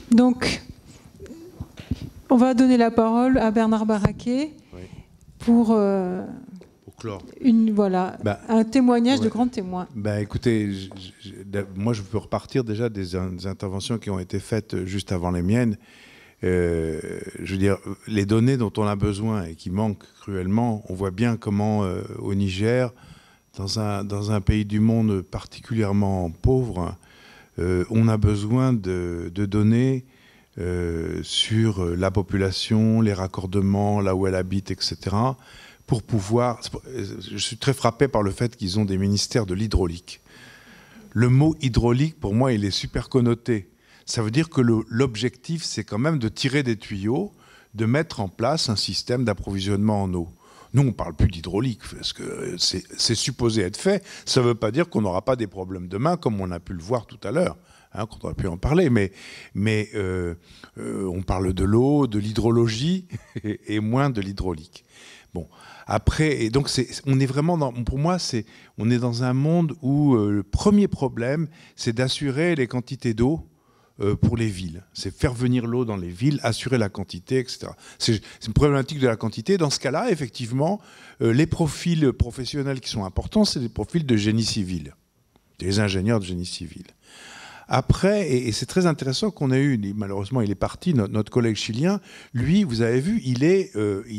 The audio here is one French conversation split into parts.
Donc, on va donner la parole à Bernard Baraquet pour clore. Voilà, un témoignage de grand témoin. Écoutez, moi je peux repartir déjà des interventions qui ont été faites juste avant les miennes. Je veux dire, les données dont on a besoin et qui manquent cruellement, on voit bien comment au Niger, dans un pays du monde particulièrement pauvre, on a besoin de données sur la population, les raccordements, là où elle habite, etc. pour pouvoir... Je suis très frappé par le fait qu'ils ont des ministères de l'hydraulique. Le mot hydraulique, pour moi, il est super connoté. Ça veut dire que l'objectif, c'est quand même de tirer des tuyaux, de mettre en place un système d'approvisionnement en eau. Nous, on ne parle plus d'hydraulique, parce que c'est supposé être fait. Ça ne veut pas dire qu'on n'aura pas des problèmes demain, comme on a pu le voir tout à l'heure, hein, qu'on aurait pu en parler. Mais on parle de l'eau, de l'hydrologie, et moins de l'hydraulique. Bon, après, et donc on est vraiment dans, pour moi, on est dans un monde où le premier problème, c'est d'assurer les quantités d'eau pour les villes. C'est faire venir l'eau dans les villes, assurer la quantité, etc. C'est une problématique de la quantité. Dans ce cas-là, effectivement, les profils professionnels qui sont importants, c'est les profils de génie civil, des ingénieurs de génie civil. Après, et c'est très intéressant qu'on ait eu, malheureusement il est parti, notre collègue chilien, lui, vous avez vu, il est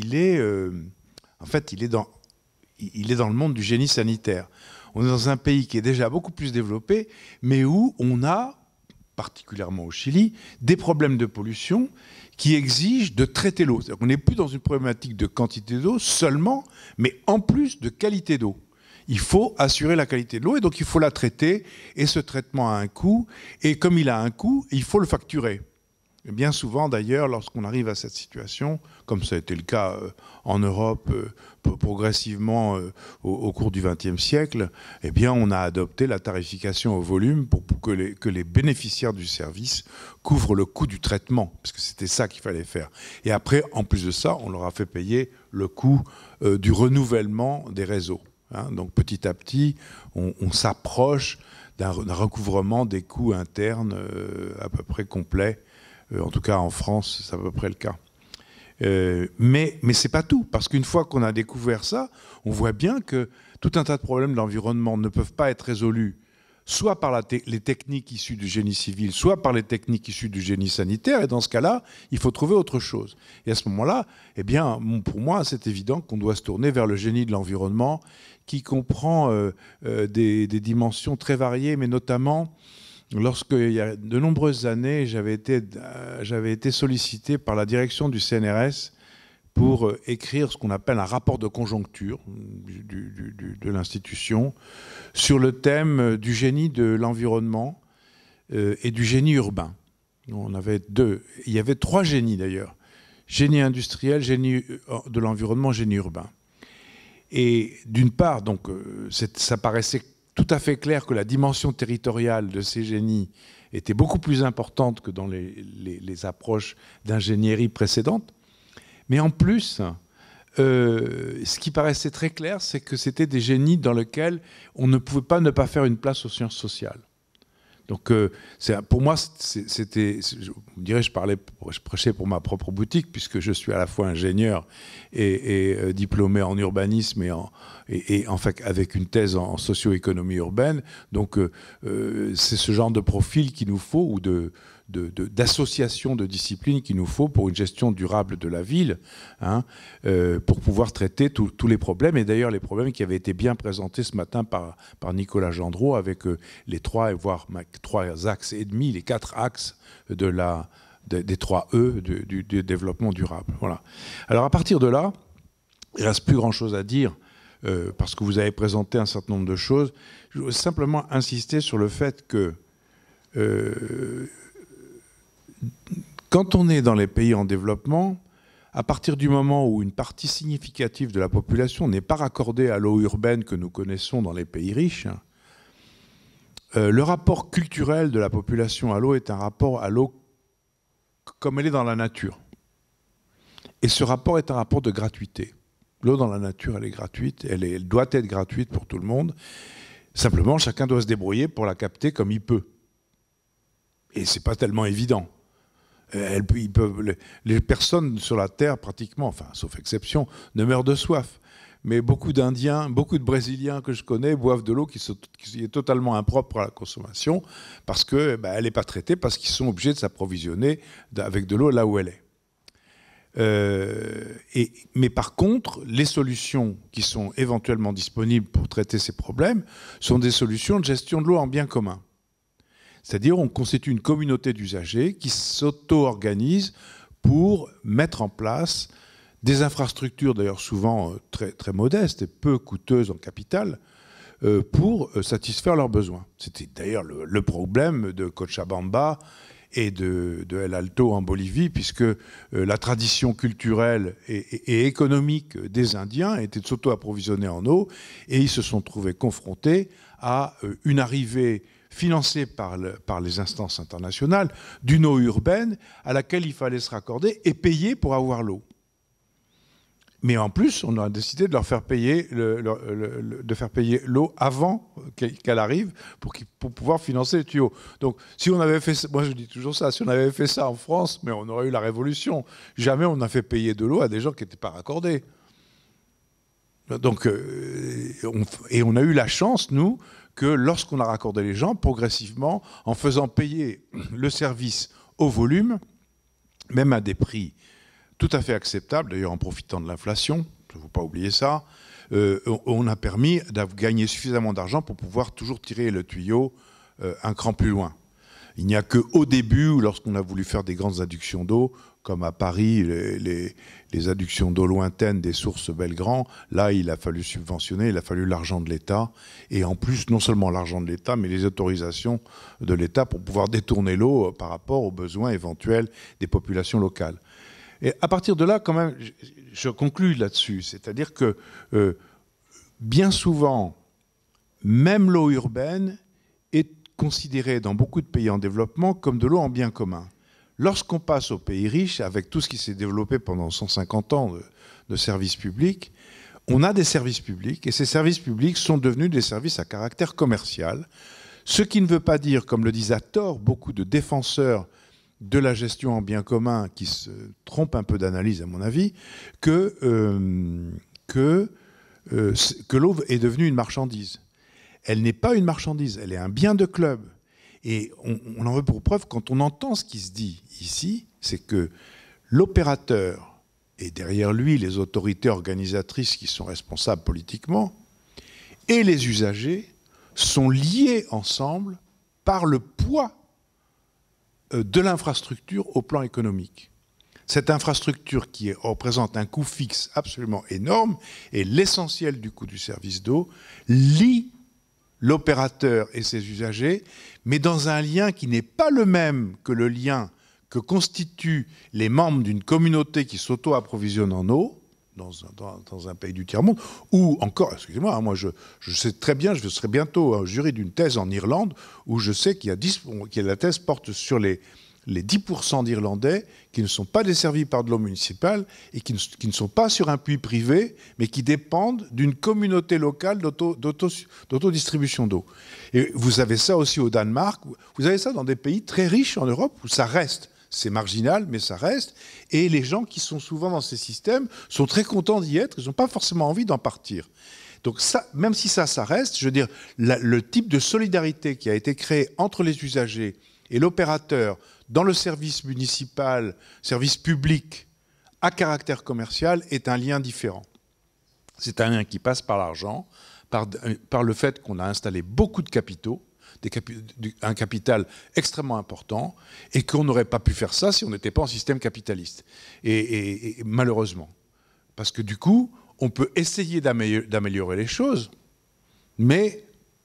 dans le monde du génie sanitaire. On est dans un pays qui est déjà beaucoup plus développé, mais où on a, particulièrement au Chili, des problèmes de pollution qui exigent de traiter l'eau. On n'est plus dans une problématique de quantité d'eau seulement, mais en plus de qualité d'eau. Il faut assurer la qualité de l'eau et donc il faut la traiter. Et ce traitement a un coût. Et comme il a un coût, il faut le facturer. Et bien souvent, d'ailleurs, lorsqu'on arrive à cette situation, comme ça a été le cas en Europe progressivement au cours du XXe siècle, eh bien, on a adopté la tarification au volume pour que les bénéficiaires du service couvrent le coût du traitement, parce que c'était ça qu'il fallait faire. Et après, en plus de ça, on leur a fait payer le coût du renouvellement des réseaux. Hein. Donc, petit à petit, on s'approche d'un recouvrement des coûts internes à peu près complet. En tout cas, en France, c'est à peu près le cas. Mais ce n'est pas tout, parce qu'une fois qu'on a découvert ça, on voit bien que tout un tas de problèmes de l'environnement ne peuvent pas être résolus soit par les techniques issues du génie civil, soit par les techniques issues du génie sanitaire. Et dans ce cas-là, il faut trouver autre chose. Et à ce moment-là, eh bien, pour moi, c'est évident qu'on doit se tourner vers le génie de l'environnement, qui comprend des dimensions très variées, mais notamment... Lorsqu'il y a de nombreuses années, j'avais été sollicité par la direction du CNRS pour écrire ce qu'on appelle un rapport de conjoncture de l'institution sur le thème du génie de l'environnement et du génie urbain. On avait il y avait 3 génies d'ailleurs. Génie industriel, génie de l'environnement, génie urbain. Et d'une part, donc, ça paraissait tout à fait clair que la dimension territoriale de ces génies était beaucoup plus importante que dans les approches d'ingénierie précédentes. Mais en plus, ce qui paraissait très clair, c'est que c'était des génies dans lesquels on ne pouvait pas ne pas faire une place aux sciences sociales. Donc, pour moi, je dirais, je prêchais pour ma propre boutique, puisque je suis à la fois ingénieur et diplômé en urbanisme et en fait, avec une thèse en socio-économie urbaine. Donc, c'est ce genre de profil qu'il nous faut, ou d'association de disciplines qu'il nous faut pour une gestion durable de la ville, hein, pour pouvoir traiter tous les problèmes. Et d'ailleurs, les problèmes qui avaient été bien présentés ce matin par Nicolas Gendreau, avec les 3, voire 3 axes et demi, les 4 axes des 3 E du développement durable. Voilà. Alors à partir de là, il ne reste plus grand-chose à dire, parce que vous avez présenté un certain nombre de choses. Je veux simplement insister sur le fait que quand on est dans les pays en développement, à partir du moment où une partie significative de la population n'est pas raccordée à l'eau urbaine que nous connaissons dans les pays riches, le rapport culturel de la population à l'eau est un rapport à l'eau comme elle est dans la nature. Et ce rapport est un rapport de gratuité. L'eau dans la nature, elle est gratuite, elle doit être gratuite pour tout le monde. Simplement, chacun doit se débrouiller pour la capter comme il peut. Et ce n'est pas tellement évident. Les personnes sur la Terre, pratiquement, enfin, sauf exception, ne meurent de soif. Mais beaucoup d'Indiens, beaucoup de Brésiliens que je connais boivent de l'eau qui est totalement impropre à la consommation parce qu'elle n'est pas traitée, parce qu'ils sont obligés de s'approvisionner avec de l'eau là où elle est. Mais par contre, les solutions qui sont éventuellement disponibles pour traiter ces problèmes sont des solutions de gestion de l'eau en bien commun. C'est-à-dire on constitue une communauté d'usagers qui s'auto-organisent pour mettre en place des infrastructures, d'ailleurs souvent très, très modestes et peu coûteuses en capital, pour satisfaire leurs besoins. C'était d'ailleurs le problème de Cochabamba et de El Alto en Bolivie, puisque la tradition culturelle et économique des Indiens était de s'auto-approvisionner en eau, et ils se sont trouvés confrontés à une arrivée financée par les instances internationales d'une eau urbaine à laquelle il fallait se raccorder et payer pour avoir l'eau. Mais en plus, on a décidé de leur faire payer l'eau avant qu'elle arrive pour pouvoir financer les tuyaux. Donc, si on avait fait ça, moi je dis toujours ça, si on avait fait ça en France, mais on aurait eu la révolution. Jamais on a fait payer de l'eau à des gens qui n'étaient pas raccordés. Donc, on a eu la chance, nous, que lorsqu'on a raccordé les gens, progressivement, en faisant payer le service au volume, même à des prix tout à fait acceptable, d'ailleurs en profitant de l'inflation, il ne faut pas oublier ça, on a permis de gagner suffisamment d'argent pour pouvoir toujours tirer le tuyau un cran plus loin. Il n'y a qu'au début, lorsqu'on a voulu faire des grandes adductions d'eau, comme à Paris, les adductions d'eau lointaines des sources Belgrand, là il a fallu subventionner, il a fallu l'argent de l'État, et en plus non seulement l'argent de l'État, mais les autorisations de l'État pour pouvoir détourner l'eau par rapport aux besoins éventuels des populations locales. Et à partir de là, quand même, je conclus là-dessus. C'est-à-dire que bien souvent, même l'eau urbaine est considérée dans beaucoup de pays en développement comme de l'eau en bien commun. Lorsqu'on passe aux pays riches, avec tout ce qui s'est développé pendant 150 ans de services publics, on a des services publics, et ces services publics sont devenus des services à caractère commercial, ce qui ne veut pas dire, comme le disent à tort beaucoup de défenseurs de la gestion en bien commun, qui se trompe un peu d'analyse à mon avis, que l'eau est devenue une marchandise. Elle n'est pas une marchandise, elle est un bien de club. Et on en veut pour preuve, quand on entend ce qui se dit ici, c'est que l'opérateur, et derrière lui les autorités organisatrices qui sont responsables politiquement, et les usagers sont liés ensemble par le poids de l'infrastructure au plan économique. Cette infrastructure qui représente un coût fixe absolument énorme et l'essentiel du coût du service d'eau lie l'opérateur et ses usagers, mais dans un lien qui n'est pas le même que le lien que constituent les membres d'une communauté qui s'auto-approvisionne en eau dans un pays du tiers-monde, ou encore, excusez-moi, moi je sais très bien, je serai bientôt un jury d'une thèse en Irlande, où je sais la thèse porte sur les 10% d'Irlandais qui ne sont pas desservis par de l'eau municipale et qui ne sont pas sur un puits privé, mais qui dépendent d'une communauté locale d'autodistribution d'eau. Et vous avez ça aussi au Danemark, vous avez ça dans des pays très riches en Europe, où ça reste. C'est marginal, mais ça reste. Et les gens qui sont souvent dans ces systèmes sont très contents d'y être, ils n'ont pas forcément envie d'en partir. Donc ça, même si ça reste, je veux dire, le type de solidarité qui a été créé entre les usagers et l'opérateur dans le service municipal, service public à caractère commercial est un lien différent. C'est un lien qui passe par l'argent, par le fait qu'on a installé beaucoup de capitaux, un capital extrêmement important, et qu'on n'aurait pas pu faire ça si on n'était pas en système capitaliste. Et malheureusement. Parce que du coup, on peut essayer d'améliorer les choses, mais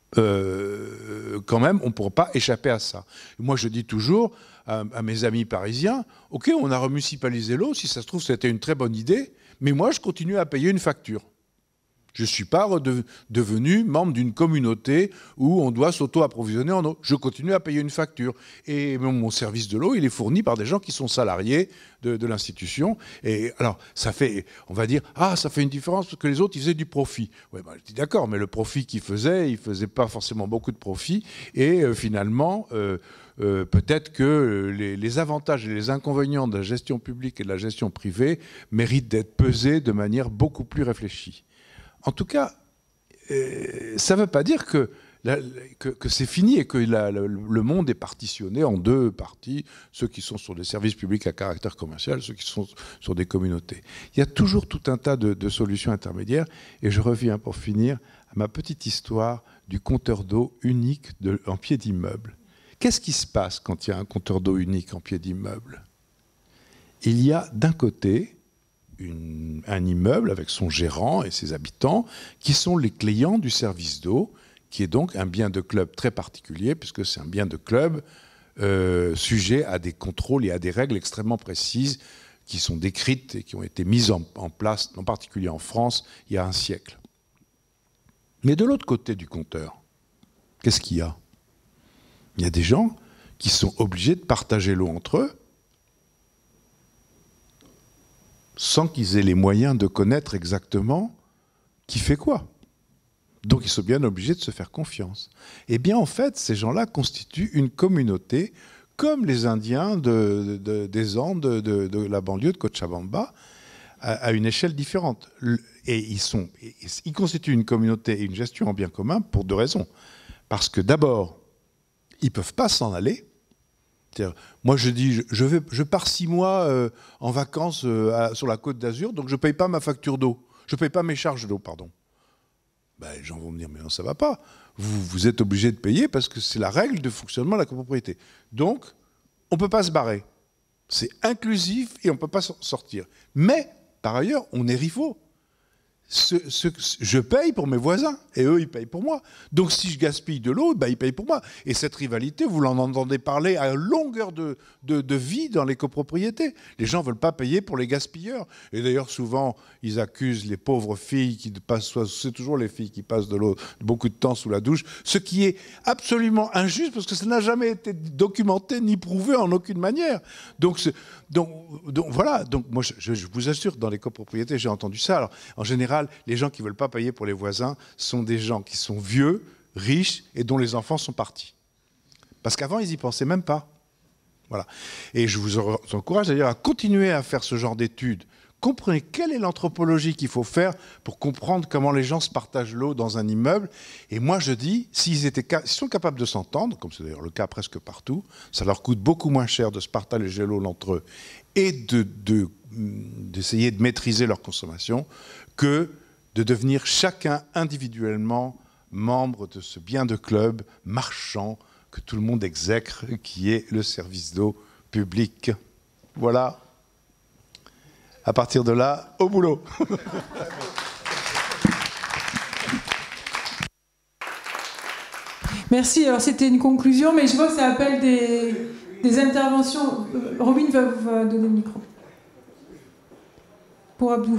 quand même, on ne pourra pas échapper à ça. Moi, je dis toujours à mes amis parisiens, OK, on a remunicipalisé l'eau, si ça se trouve, c'était une très bonne idée, mais moi, je continue à payer une facture. Je ne suis pas devenu membre d'une communauté où on doit s'auto-approvisionner en eau. Je continue à payer une facture. Et mon service de l'eau, il est fourni par des gens qui sont salariés de l'institution. Et alors, ça fait, on va dire, ça fait une différence parce que les autres, ils faisaient du profit. Ouais, je dis d'accord, mais le profit qu'ils faisaient, ils ne faisaient pas forcément beaucoup de profit. Et finalement, peut-être que les avantages et les inconvénients de la gestion publique et de la gestion privée méritent d'être pesés de manière beaucoup plus réfléchie. En tout cas, ça ne veut pas dire que c'est fini et que le monde est partitionné en deux parties, ceux qui sont sur des services publics à caractère commercial, ceux qui sont sur des communautés. Il y a toujours tout un tas de solutions intermédiaires, et je reviens pour finir à ma petite histoire du compteur d'eau unique en pied d'immeuble. Qu'est-ce qui se passe quand il y a un compteur d'eau unique en pied d'immeuble? Il y a d'un côté un immeuble avec son gérant et ses habitants qui sont les clients du service d'eau, qui est donc un bien de club très particulier, puisque c'est un bien de club sujet à des contrôles et à des règles extrêmement précises qui sont décrites et qui ont été mises en place, en particulier en France, il y a un siècle. Mais de l'autre côté du compteur, qu'est-ce qu'il y a? Il y a des gens qui sont obligés de partager l'eau entre eux sans qu'ils aient les moyens de connaître exactement qui fait quoi. Donc ils sont bien obligés de se faire confiance. Eh bien en fait, ces gens-là constituent une communauté comme les Indiens des Andes, de la banlieue de Cochabamba, à une échelle différente. Et ils constituent une communauté et une gestion en bien commun pour deux raisons. Parce que d'abord, ils ne peuvent pas s'en aller. Moi, je dis, je pars 6 mois en vacances sur la Côte d'Azur, donc je ne paye pas ma facture d'eau. Je ne paye pas mes charges d'eau, pardon. Ben, les gens vont me dire, mais non, ça ne va pas. Vous êtes obligé de payer parce que c'est la règle de fonctionnement de la copropriété. Donc, on ne peut pas se barrer. C'est inclusif et on ne peut pas sortir. Mais, par ailleurs, on est rivaux. Je paye pour mes voisins et eux, ils payent pour moi. Donc, si je gaspille de l'eau, ben, ils payent pour moi. Et cette rivalité, vous en entendez parler à longueur de vie dans les copropriétés. Les gens ne veulent pas payer pour les gaspilleurs. Et d'ailleurs, souvent, ils accusent les pauvres filles qui passent, c'est toujours les filles qui passent de l'eau beaucoup de temps sous la douche, ce qui est absolument injuste parce que ça n'a jamais été documenté ni prouvé en aucune manière. Donc voilà. Donc, moi, je vous assure, dans les copropriétés, j'ai entendu ça. Alors, en général, les gens qui ne veulent pas payer pour les voisins sont des gens qui sont vieux, riches et dont les enfants sont partis. Parce qu'avant, ils n'y pensaient même pas. Voilà. Et je vous encourage d'ailleurs à continuer à faire ce genre d'études. Comprenez quelle est l'anthropologie qu'il faut faire pour comprendre comment les gens se partagent l'eau dans un immeuble. Et moi, je dis, s'ils sont capables de s'entendre, comme c'est d'ailleurs le cas presque partout, ça leur coûte beaucoup moins cher de se partager l'eau entre eux et d'essayer de maîtriser leur consommation que de devenir chacun individuellement membre de ce bien de club marchand que tout le monde exècre, qui est le service d'eau public. Voilà. À partir de là, au boulot. Merci. Alors c'était une conclusion, mais je vois que ça appelle des interventions. Robin va donner le micro. Pour Abdou.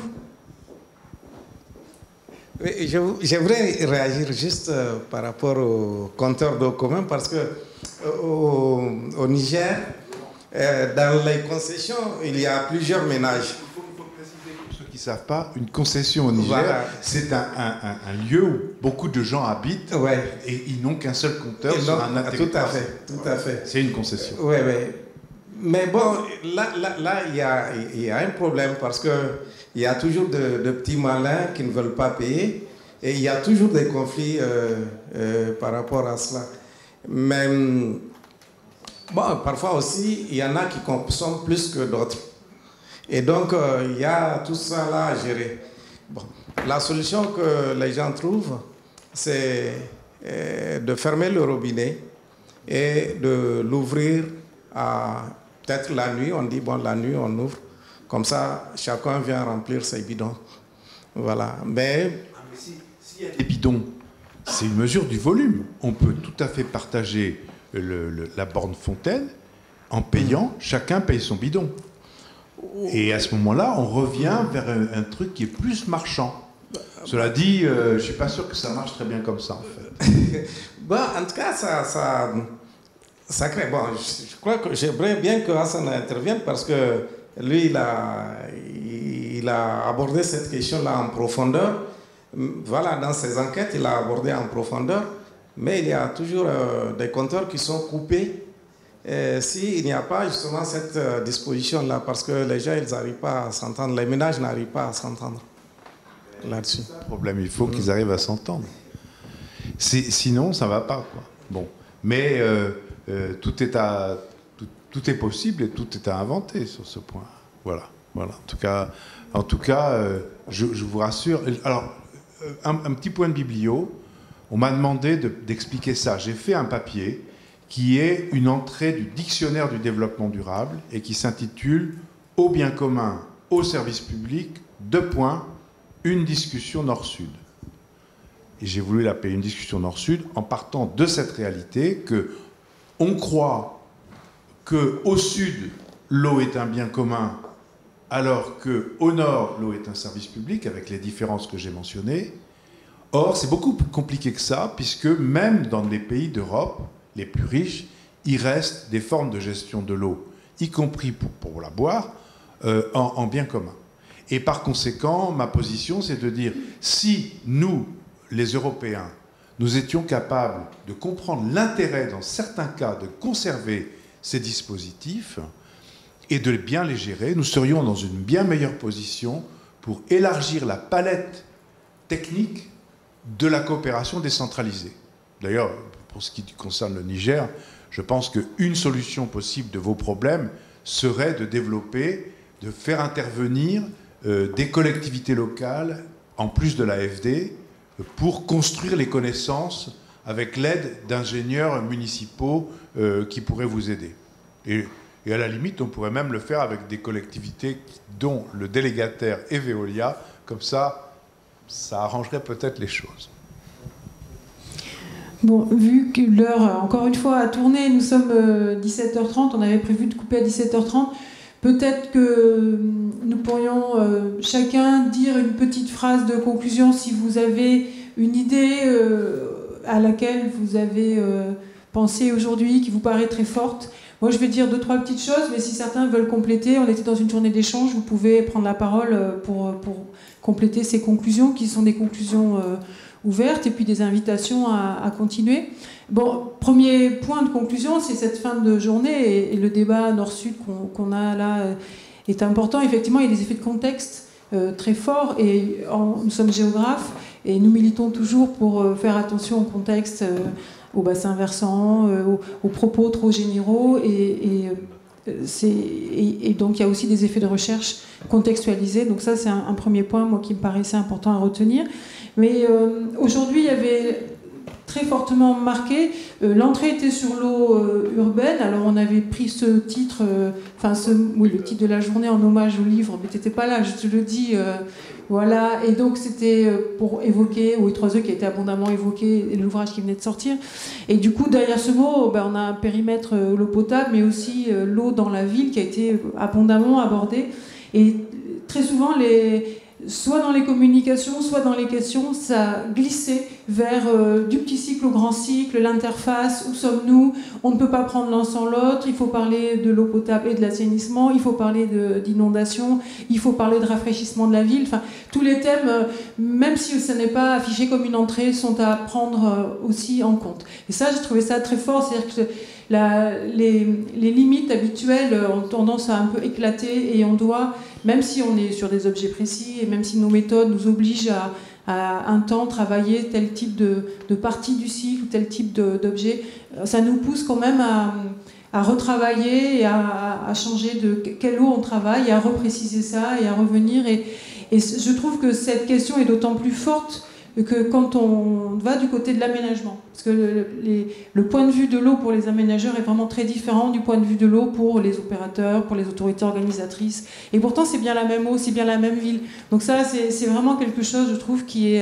Oui, j'aimerais réagir juste par rapport au compteur d'eau commun parce que au Niger, dans les concessions, il y a plusieurs ménages. Il faut préciser pour ceux qui ne savent pas, une concession au Niger, voilà. C'est un lieu où beaucoup de gens habitent et ils n'ont qu'un seul compteur sur un interrupteur. Tout à fait. C'est une concession. Oui. Mais bon, là il y a un problème parce que il y a toujours de petits malins qui ne veulent pas payer et il y a toujours des conflits par rapport à cela. Mais bon, parfois aussi, il y en a qui consomment plus que d'autres. Et donc, il y a tout ça là à gérer. Bon, la solution que les gens trouvent, c'est de fermer le robinet et de l'ouvrir à peut-être la nuit. On dit, bon, la nuit, on ouvre. Comme ça, chacun vient remplir ses bidons. Voilà. Mais s'il y a des bidons, c'est une mesure du volume. On peut tout à fait partager la borne fontaine en payant. Chacun paye son bidon. Et à ce moment-là, on revient vers un truc qui est plus marchand. Cela dit, je ne suis pas sûr que ça marche très bien comme ça, en fait. Bon, en tout cas, ça crée... Bon, je crois que j'aimerais bien que Hassan intervienne parce que lui, il a abordé cette question-là en profondeur. Voilà, dans ses enquêtes, il a abordé en profondeur. Mais il y a toujours des compteurs qui sont coupés s'il n'y a pas justement cette disposition-là, parce que les gens, ils n'arrivent pas à s'entendre, les ménages n'arrivent pas à s'entendre là-dessus. C'est le problème, il faut qu'ils arrivent à s'entendre. Sinon, ça ne va pas, quoi. Bon. Mais tout est possible et tout est à inventer sur ce point. Voilà. En tout cas, je vous rassure. Alors, un petit point de biblio. On m'a demandé d'expliquer ça. J'ai fait un papier qui est une entrée du dictionnaire du développement durable et qui s'intitule « Au bien commun, au service public, : une discussion nord-sud ». Et j'ai voulu l'appeler une discussion nord-sud en partant de cette réalité qu'on croit qu'au sud, l'eau est un bien commun, alors qu'au nord, l'eau est un service public, avec les différences que j'ai mentionnées. Or, c'est beaucoup plus compliqué que ça, puisque même dans les pays d'Europe, les plus riches, il reste des formes de gestion de l'eau, y compris pour la boire, en bien commun. Et par conséquent, ma position, c'est de dire, si nous, les Européens, nous étions capables de comprendre l'intérêt, dans certains cas, de conserver ces dispositifs et de bien les gérer, nous serions dans une bien meilleure position pour élargir la palette technique de la coopération décentralisée. D'ailleurs, pour ce qui concerne le Niger, je pense qu'une solution possible de vos problèmes serait de développer, de faire intervenir des collectivités locales, en plus de l'AFD, pour construire les connaissances avec l'aide d'ingénieurs municipaux qui pourraient vous aider. Et à la limite, on pourrait même le faire avec des collectivités dont le délégataire est Veolia, comme ça arrangerait peut-être les choses. Bon, vu que l'heure, encore une fois, a tourné, nous sommes 17h30, on avait prévu de couper à 17h30, peut-être que nous pourrions chacun dire une petite phrase de conclusion si vous avez une idée à laquelle vous avez pensé aujourd'hui, qui vous paraît très forte. Moi, je vais dire 2-3 petites choses, mais si certains veulent compléter, on était dans une journée d'échange, vous pouvez prendre la parole pour compléter ces conclusions, qui sont des conclusions ouvertes, et puis des invitations à continuer. Bon, premier point de conclusion, c'est cette fin de journée, et le débat nord-sud qu'on a là est important. Effectivement, il y a des effets de contexte très forts, et nous sommes géographes, et nous militons toujours pour faire attention au contexte, au bassin versant, aux propos trop généraux, et donc il y a aussi des effets de recherche contextualisés. Donc ça, c'est un premier point, moi, qui me paraissait important à retenir. Mais aujourd'hui, il y avait très fortement marqué, l'entrée était sur l'eau urbaine. Alors on avait pris ce titre, le titre de la journée en hommage au livre, mais t'étais pas là, je te le dis. Voilà, et donc c'était pour évoquer OE3E qui a été abondamment évoqué, l'ouvrage qui venait de sortir. Et du coup, derrière ce mot, on a un périmètre l'eau potable, mais aussi l'eau dans la ville qui a été abondamment abordé. Et très souvent, soit dans les communications, soit dans les questions, ça glissait vers du petit cycle au grand cycle, l'interface, où sommes-nous, on ne peut pas prendre l'un sans l'autre, il faut parler de l'eau potable et de l'assainissement, il faut parler d'inondation, il faut parler de rafraîchissement de la ville, enfin, tous les thèmes, même si ce n'est pas affiché comme une entrée, sont à prendre aussi en compte. Et ça, j'ai trouvé ça très fort, c'est-à-dire que les limites habituelles ont tendance à un peu éclater, et on doit, même si on est sur des objets précis et même si nos méthodes nous obligent à un temps travailler tel type de partie du cycle ou tel type d'objet, ça nous pousse quand même à retravailler et à changer de quelle eau on travaille, et à repréciser ça et à revenir. Et je trouve que cette question est d'autant plus forte que quand on va du côté de l'aménagement, parce que le point de vue de l'eau pour les aménageurs est vraiment très différent du point de vue de l'eau pour les opérateurs, pour les autorités organisatrices, et pourtant c'est bien la même eau, c'est bien la même ville. Donc ça, c'est vraiment quelque chose, je trouve, qui est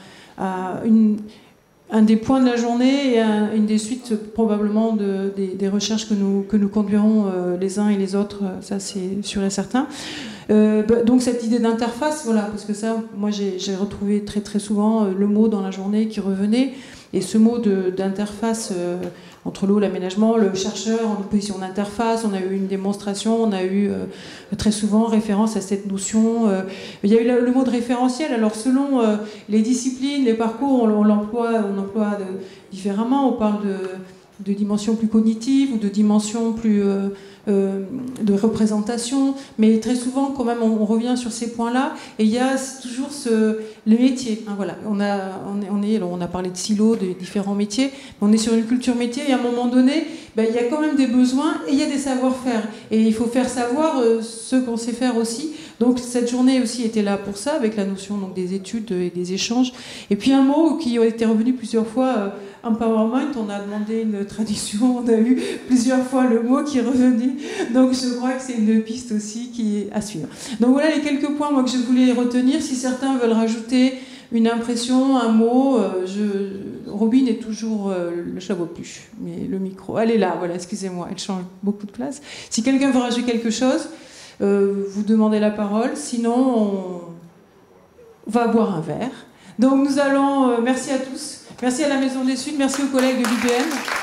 un des points de la journée, et une des suites probablement des recherches que nous conduirons les uns et les autres, ça c'est sûr et certain. Donc cette idée d'interface, voilà, parce que ça, moi j'ai retrouvé très très souvent le mot dans la journée qui revenait, et ce mot d'interface entre l'eau, l'aménagement, le chercheur en opposition d'interface, on a eu une démonstration, on a eu très souvent référence à cette notion. Il y a eu le mot de référentiel, alors selon les disciplines, les parcours, on l'emploie différemment, on parle de dimensions plus cognitives ou de dimensions plus de représentation, mais très souvent quand même on revient sur ces points-là, et il y a toujours le métier, hein, voilà. On a parlé de silos, de différents métiers, mais on est sur une culture métier, et à un moment donné, il y a quand même des besoins et il y a des savoir-faire, et il faut faire savoir ce qu'on sait faire aussi. Donc cette journée aussi était là pour ça, avec la notion donc, des études et des échanges. Et puis un mot qui a été revenu plusieurs fois, empowerment, on a demandé une traduction, on a eu plusieurs fois le mot qui est revenu. Donc je crois que c'est une piste aussi qui est à suivre. Donc voilà les quelques points moi, que je voulais retenir. Si certains veulent rajouter une impression, un mot, Robin est toujours, je la vois plus, mais le micro, elle est là, voilà, excusez-moi, elle change beaucoup de place. Si quelqu'un veut rajouter quelque chose, vous demandez la parole, sinon on va boire un verre. Donc nous allons, merci à tous, merci à la Maison des Suds, merci aux collègues de l'UBM.